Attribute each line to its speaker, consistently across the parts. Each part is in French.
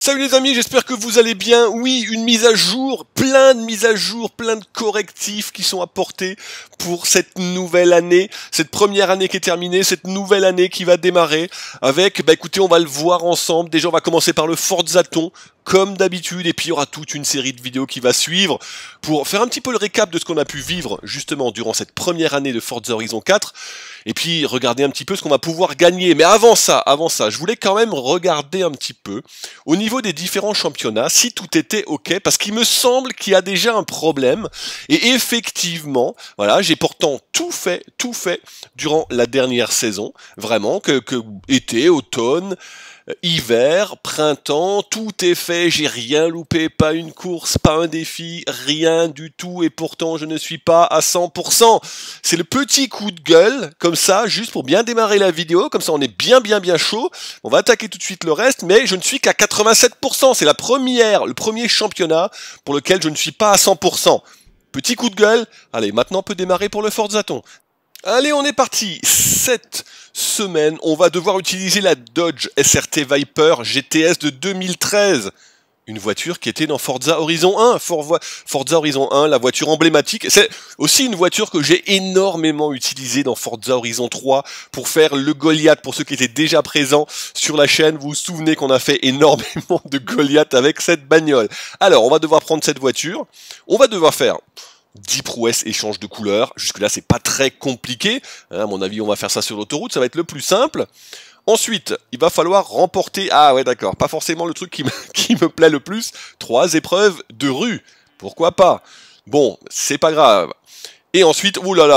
Speaker 1: Salut les amis, j'espère que vous allez bien. Oui, une mise à jour, plein de mises à jour, plein de correctifs qui sont apportés pour cette nouvelle année, cette première année qui est terminée, cette nouvelle année qui va démarrer avec, écoutez, on va le voir ensemble. Déjà, on va commencer par le Forzaton, comme d'habitude, et puis il y aura toute une série de vidéos qui va suivre pour faire un petit peu le récap de ce qu'on a pu vivre justement durant cette première année de Forza Horizon 4, et puis regarder un petit peu ce qu'on va pouvoir gagner. Mais avant ça, je voulais quand même regarder un petit peu au niveau des différents championnats si tout était ok, parce qu'il me semble qu'il y a déjà un problème, et effectivement, voilà, j'ai pourtant tout fait durant la dernière saison, vraiment, que été, automne, hiver, printemps, tout est fait, j'ai rien loupé, pas une course, pas un défi, rien du tout, et pourtant je ne suis pas à 100%. C'est le petit coup de gueule, comme ça, juste pour bien démarrer la vidéo, comme ça on est bien chaud. On va attaquer tout de suite le reste, mais je ne suis qu'à 87%, c'est le premier championnat pour lequel je ne suis pas à 100%. Petit coup de gueule, allez, maintenant on peut démarrer pour le Forzaton. Allez, on est parti. Cette semaine, on va devoir utiliser la Dodge SRT Viper GTS de 2013. Une voiture qui était dans Forza Horizon 1. Forza Horizon 1, la voiture emblématique. C'est aussi une voiture que j'ai énormément utilisée dans Forza Horizon 3 pour faire le Goliath. Pour ceux qui étaient déjà présents sur la chaîne, vous vous souvenez qu'on a fait énormément de Goliath avec cette bagnole. Alors, on va devoir prendre cette voiture. On va devoir faire 10 prouesses échange de couleurs, jusque là c'est pas très compliqué, à mon avis on va faire ça sur l'autoroute, ça va être le plus simple. Ensuite, il va falloir remporter, ah ouais d'accord, pas forcément le truc qui me plaît le plus, 3 épreuves de rue, pourquoi pas. Bon, c'est pas grave. Et ensuite, oulala,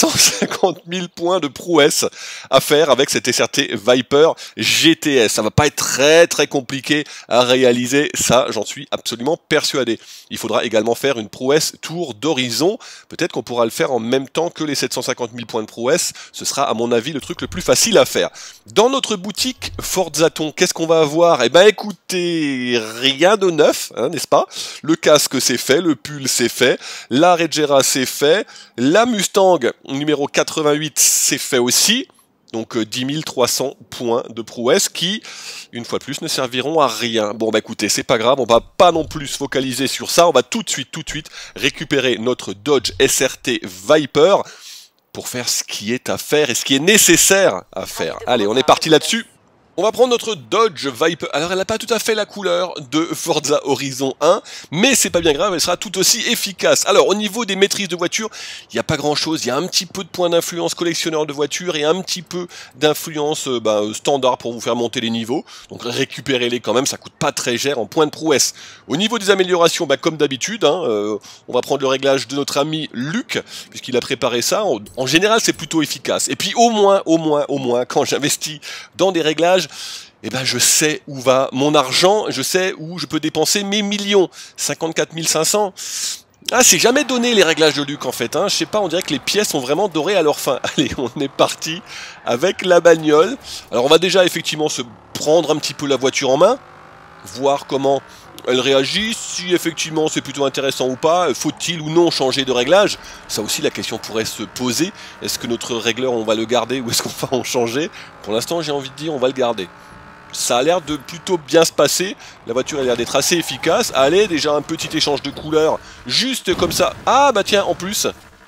Speaker 1: 750 000 points de prouesse à faire avec cette SRT Viper GTS. Ça va pas être très compliqué à réaliser, ça j'en suis absolument persuadé. Il faudra également faire une prouesse tour d'horizon. Peut-être qu'on pourra le faire en même temps que les 750 000 points de prouesse. Ce sera à mon avis le truc le plus facile à faire. Dans notre boutique Forzaton, qu'est-ce qu'on va avoir? Eh ben écoutez, rien de neuf, hein, n'est-ce pas? Le casque c'est fait, le pull c'est fait, la Regera c'est fait, la Mustang numéro 88 c'est fait aussi, donc 10 300 points de prouesse qui, une fois de plus, ne serviront à rien. Bon écoutez, c'est pas grave, on va pas non plus se focaliser sur ça, on va tout de suite récupérer notre Dodge SRT Viper pour faire ce qui est à faire et ce qui est nécessaire à faire. Allez, on est parti là-dessus. On va prendre notre Dodge Viper. Alors, elle n'a pas tout à fait la couleur de Forza Horizon 1, mais c'est pas bien grave, elle sera tout aussi efficace. Alors, au niveau des maîtrises de voiture, il n'y a pas grand-chose. Il y a un petit peu de points d'influence collectionneur de voitures et un petit peu d'influence standard pour vous faire monter les niveaux. Donc, récupérez-les quand même, ça coûte pas très cher en points de prouesse. Au niveau des améliorations, comme d'habitude, on va prendre le réglage de notre ami Luc, puisqu'il a préparé ça. En général, c'est plutôt efficace. Et puis, au moins, quand j'investis dans des réglages, je sais où va mon argent, je sais où je peux dépenser mes millions. 54 500. Ah, c'est jamais donné les réglages de Luc en fait, hein. Je sais pas, on dirait que les pièces sont vraiment dorées à leur fin. Allez, on est parti avec la bagnole. Alors on va déjà effectivement se prendre un petit peu la voiture en main, voir comment elle réagit, si effectivement c'est plutôt intéressant ou pas, faut-il ou non changer de réglage? Ça aussi la question pourrait se poser, est-ce que notre régleur on va le garder ou est-ce qu'on va en changer? Pour l'instant j'ai envie de dire on va le garder. Ça a l'air de plutôt bien se passer, la voiture a l'air d'être assez efficace. Allez, déjà un petit échange de couleurs, juste comme ça. Ah bah tiens, en plus,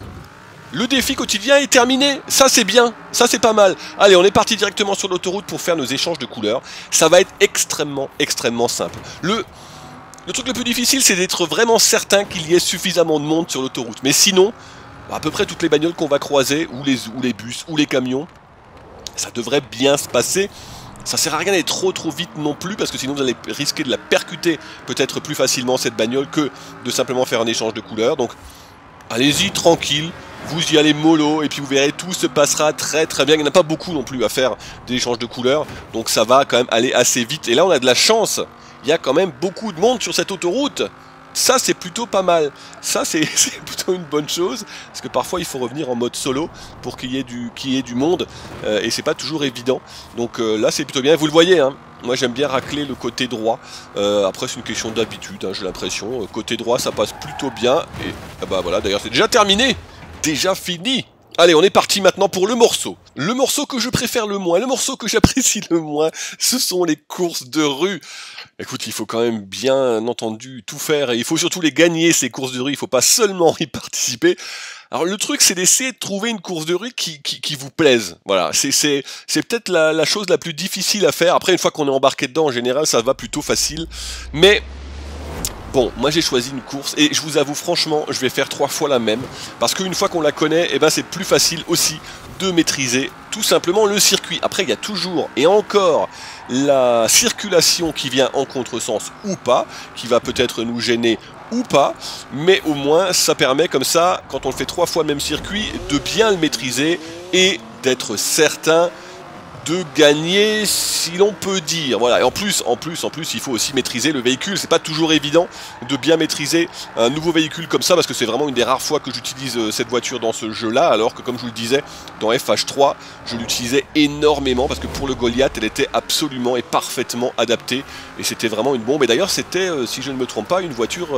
Speaker 1: le défi quotidien est terminé, ça c'est bien, ça c'est pas mal. Allez, on est parti directement sur l'autoroute pour faire nos échanges de couleurs. Ça va être extrêmement simple. Le truc le plus difficile, c'est d'être vraiment certain qu'il y ait suffisamment de monde sur l'autoroute. Mais sinon, à peu près toutes les bagnoles qu'on va croiser, ou les bus, ou les camions, ça devrait bien se passer. Ça sert à rien d'aller trop vite non plus, parce que sinon vous allez risquer de la percuter peut-être plus facilement cette bagnole que de simplement faire un échange de couleurs. Donc, allez-y tranquille, vous y allez mollo, et puis vous verrez, tout se passera très bien. Il n'y en a pas beaucoup non plus à faire des échanges de couleurs, donc ça va quand même aller assez vite. Et là, on a de la chance. Il y a quand même beaucoup de monde sur cette autoroute. Ça, c'est plutôt pas mal. Ça, c'est plutôt une bonne chose. Parce que parfois, il faut revenir en mode solo pour qu'il y ait du monde. Et c'est pas toujours évident. Donc là, c'est plutôt bien. Vous le voyez, hein. Moi, j'aime bien racler le côté droit. Après, c'est une question d'habitude, hein, j'ai l'impression. Côté droit, ça passe plutôt bien. Et voilà, d'ailleurs, c'est déjà terminé. Déjà fini. Allez, on est parti maintenant pour le morceau. Le morceau que je préfère le moins, le morceau que j'apprécie le moins, ce sont les courses de rue. Écoute, il faut quand même bien entendu tout faire et il faut surtout les gagner, ces courses de rue. Il faut pas seulement y participer. Alors le truc, c'est d'essayer de trouver une course de rue qui vous plaise. Voilà, c'est peut-être la chose la plus difficile à faire. Après, une fois qu'on est embarqué dedans, en général, ça va plutôt facile. Mais bon, moi j'ai choisi une course et je vous avoue franchement, je vais faire 3 fois la même parce qu'une fois qu'on la connaît, eh ben, c'est plus facile aussi de maîtriser tout simplement le circuit. Après, il y a toujours et encore la circulation qui vient en contresens ou pas, qui va peut-être nous gêner ou pas, mais au moins ça permet comme ça, quand on le fait 3 fois le même circuit, de bien le maîtriser et d'être certain de gagner, si l'on peut dire. Voilà. Et en plus, il faut aussi maîtriser le véhicule. C'est pas toujours évident de bien maîtriser un nouveau véhicule comme ça, parce que c'est vraiment une des rares fois que j'utilise cette voiture dans ce jeu-là, alors que comme je vous le disais, dans FH3, je l'utilisais énormément, parce que pour le Goliath, elle était absolument et parfaitement adaptée, et c'était vraiment une bombe. Et d'ailleurs, c'était, si je ne me trompe pas, une voiture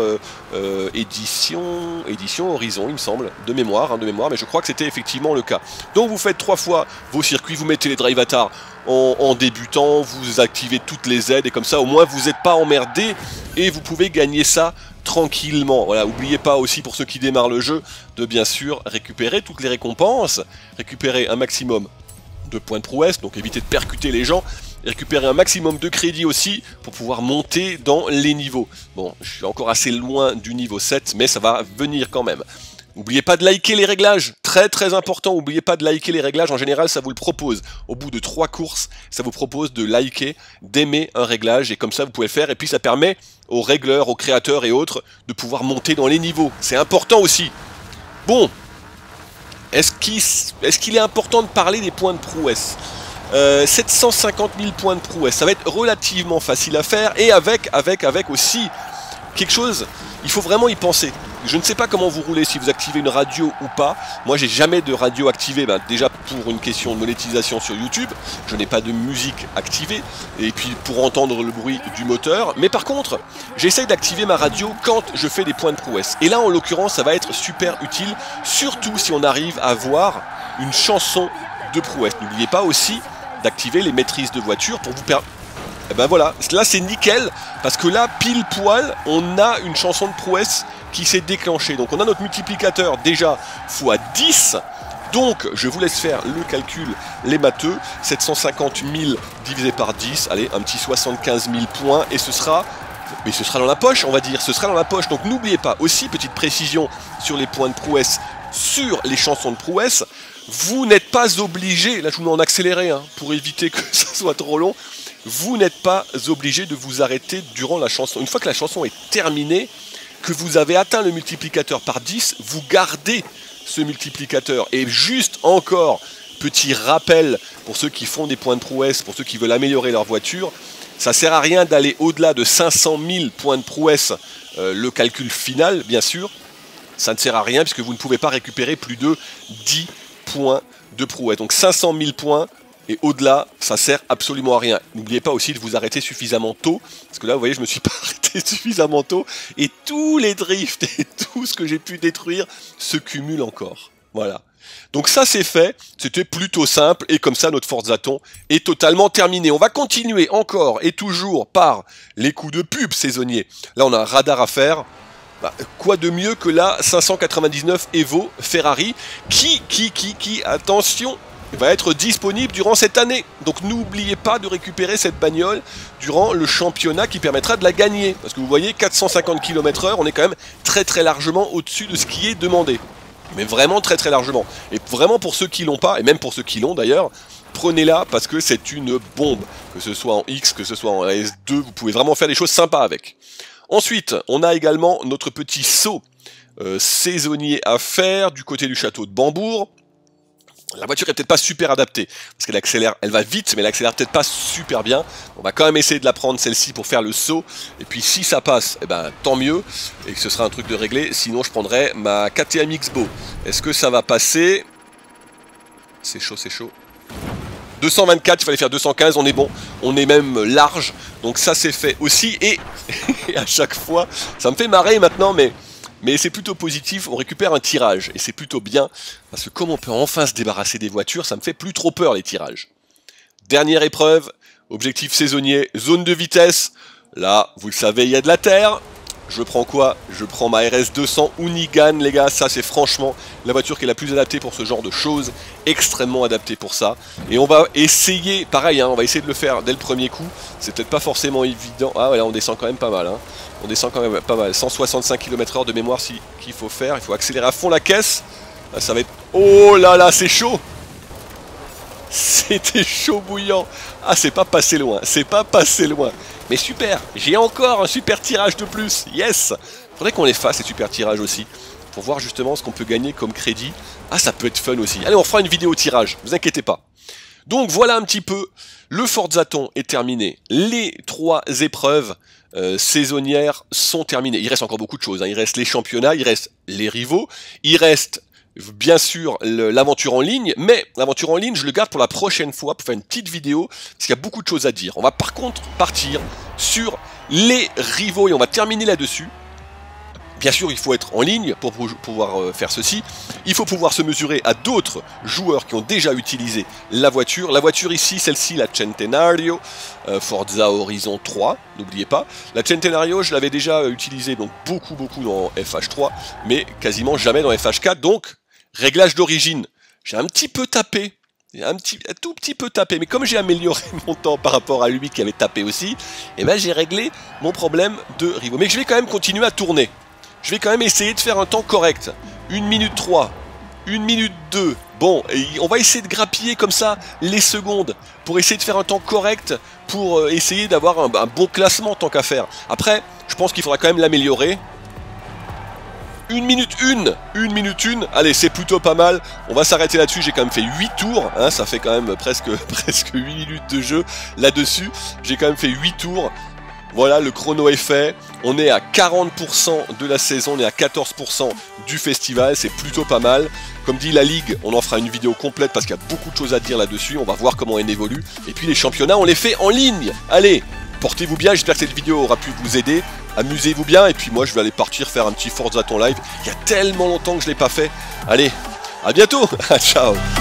Speaker 1: édition Horizon, il me semble, de mémoire, mais je crois que c'était effectivement le cas. Donc vous faites 3 fois vos circuits, vous mettez les drive avatars en débutant, vous activez toutes les aides et comme ça au moins vous n'êtes pas emmerdé et vous pouvez gagner ça tranquillement. Voilà, n'oubliez pas aussi pour ceux qui démarrent le jeu de bien sûr récupérer toutes les récompenses, récupérer un maximum de points de prouesse, donc éviter de percuter les gens, et récupérer un maximum de crédit aussi pour pouvoir monter dans les niveaux. Bon, je suis encore assez loin du niveau 7, mais ça va venir quand même. N'oubliez pas de liker les réglages, très important, n'oubliez pas de liker les réglages, en général ça vous le propose. Au bout de 3 courses, ça vous propose de liker, d'aimer un réglage, et comme ça vous pouvez le faire, et puis ça permet aux régleurs, aux créateurs et autres de pouvoir monter dans les niveaux. C'est important aussi. Bon, est-ce qu'il est important de parler des points de prouesse 750 000 points de prouesse, ça va être relativement facile à faire, et avec aussi quelque chose, il faut vraiment y penser. Je ne sais pas comment vous roulez, si vous activez une radio ou pas. Moi, j'ai jamais de radio activée, déjà pour une question de monétisation sur YouTube. Je n'ai pas de musique activée, et puis pour entendre le bruit du moteur. Mais par contre, j'essaye d'activer ma radio quand je fais des points de prouesse. Et là, en l'occurrence, ça va être super utile, surtout si on arrive à voir une chanson de prouesse. N'oubliez pas aussi d'activer les maîtrises de voiture pour vous permettre... Et ben voilà, là c'est nickel, parce que là, pile poil, on a une chanson de prouesse qui s'est déclenchée. Donc on a notre multiplicateur déjà x10, donc je vous laisse faire le calcul, les matheux, 750 000 divisé par 10, allez, un petit 75 000 points, et ce sera dans la poche, on va dire, ce sera dans la poche. Donc n'oubliez pas, aussi, petite précision sur les points de prouesse, sur les chansons de prouesse, vous n'êtes pas obligé, là je vous mets en accéléré, hein, pour éviter que ça soit trop long, vous n'êtes pas obligé de vous arrêter durant la chanson. Une fois que la chanson est terminée, que vous avez atteint le multiplicateur par 10, vous gardez ce multiplicateur. Et juste encore, petit rappel pour ceux qui font des points de prouesse, pour ceux qui veulent améliorer leur voiture, ça ne sert à rien d'aller au-delà de 500 000 points de prouesse, le calcul final bien sûr, ça ne sert à rien puisque vous ne pouvez pas récupérer plus de 10 points de prouesse. Donc 500 000 points, et au-delà, ça sert absolument à rien. N'oubliez pas aussi de vous arrêter suffisamment tôt, parce que là, vous voyez, je me suis pas arrêté suffisamment tôt, et tous les drifts et tout ce que j'ai pu détruire se cumulent encore. Voilà. Donc ça, c'est fait. C'était plutôt simple, et comme ça, notre Forzaton est totalement terminé. On va continuer encore et toujours par les coups de pub saisonniers. Là, on a un radar à faire. Bah, quoi de mieux que la 599 Evo Ferrari, qui, attention, va être disponible durant cette année. Donc n'oubliez pas de récupérer cette bagnole durant le championnat qui permettra de la gagner. Parce que vous voyez, 450 km/h, on est quand même très largement au-dessus de ce qui est demandé. Mais vraiment très largement. Et vraiment pour ceux qui l'ont pas, et même pour ceux qui l'ont d'ailleurs, prenez-la parce que c'est une bombe. Que ce soit en X, que ce soit en S2, vous pouvez vraiment faire des choses sympas avec. Ensuite, on a également notre petit saut saisonnier à faire du côté du château de Bambourg. La voiture est peut-être pas super adaptée, parce qu'elle accélère, elle va vite, mais elle accélère peut-être pas super bien. On va quand même essayer de la prendre celle-ci pour faire le saut, et puis si ça passe, eh ben tant mieux, et que ce sera un truc de réglé, sinon je prendrai ma KTM X-Bow. Est-ce que ça va passer? C'est chaud, c'est chaud. 224, il fallait faire 215, on est bon, on est même large, donc ça c'est fait aussi, et à chaque fois, ça me fait marrer maintenant, mais mais c'est plutôt positif, on récupère un tirage, et c'est plutôt bien, parce que comme on peut enfin se débarrasser des voitures, ça me fait plus trop peur les tirages. Dernière épreuve, objectif saisonnier, zone de vitesse, là, vous le savez, il y a de la terre. Je prends quoi? Je prends ma RS 200 Hoonigan, les gars, ça c'est franchement la voiture qui est la plus adaptée pour ce genre de choses, extrêmement adaptée pour ça. Et on va essayer, pareil, hein, on va essayer de le faire dès le premier coup, c'est peut-être pas forcément évident. Ah ouais, là on descend quand même pas mal, hein. On descend quand même pas mal, 165 km/h de mémoire qu'il faut faire, il faut accélérer à fond la caisse. Là, ça va être... Oh là là, c'est chaud! C'était chaud bouillant. Ah, c'est pas passé loin, c'est pas passé loin. Mais super, j'ai encore un super tirage de plus. Yes. Faudrait qu'on les fasse, ces super tirages aussi, pour voir justement ce qu'on peut gagner comme crédit. Ah, ça peut être fun aussi. Allez, on fera une vidéo tirage, vous inquiétez pas. Donc voilà un petit peu, le Forzathon est terminé. Les 3 épreuves saisonnières sont terminées. Il reste encore beaucoup de choses, hein. Il reste les championnats, il reste les rivaux, il reste... bien sûr l'aventure en ligne, mais l'aventure en ligne je le garde pour la prochaine fois, pour faire une petite vidéo, parce qu'il y a beaucoup de choses à dire. On va par contre partir sur les rivaux et on va terminer là-dessus. Bien sûr, il faut être en ligne pour pouvoir faire ceci. Il faut pouvoir se mesurer à d'autres joueurs qui ont déjà utilisé la voiture. La voiture ici, celle-ci, la Centenario, Forza Horizon 3, n'oubliez pas. La Centenario, je l'avais déjà utilisée donc beaucoup dans FH3, mais quasiment jamais dans FH4. Donc, réglage d'origine, j'ai un petit peu tapé. Un tout petit peu tapé, mais comme j'ai amélioré mon temps par rapport à lui qui avait tapé aussi, et ben j'ai réglé mon problème de rivaux. Mais je vais quand même continuer à tourner. Je vais quand même essayer de faire un temps correct. 1 minute 3, 1 minute 2. Bon, et on va essayer de grappiller comme ça les secondes pour essayer de faire un temps correct, pour essayer d'avoir un bon classement tant qu'à faire. Après, je pense qu'il faudra quand même l'améliorer. 1 minute 1, 1 minute 1, allez c'est plutôt pas mal, on va s'arrêter là-dessus, j'ai quand même fait 8 tours, hein, ça fait quand même presque 8 minutes de jeu là-dessus, j'ai quand même fait 8 tours, voilà le chrono est fait, on est à 40% de la saison, on est à 14% du festival, c'est plutôt pas mal, comme dit la Ligue, on en fera une vidéo complète parce qu'il y a beaucoup de choses à dire là-dessus, on va voir comment elle évolue, et puis les championnats on les fait en ligne, allez, portez-vous bien, j'espère que cette vidéo aura pu vous aider. Amusez-vous bien, et puis moi je vais aller partir faire un petit Forzathon live. Il y a tellement longtemps que je ne l'ai pas fait. Allez, à bientôt. Ciao.